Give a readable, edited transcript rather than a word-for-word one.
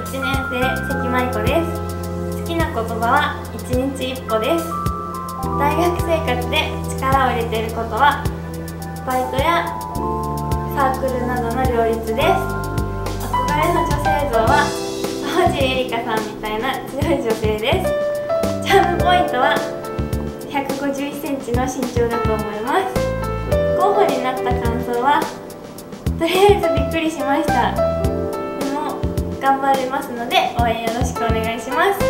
1年生関舞子です。好きな言葉は1日1歩です。大学生活で力を入れていることはバイトやサークルなどの両立です。憧れの女性像は沢尻エリカさんみたいな強い女性です。チャームポイントは151センチの身長だと思います。候補になった感想はとりあえずびっくりしました。でも頑張りますので応援よろしくお願いします。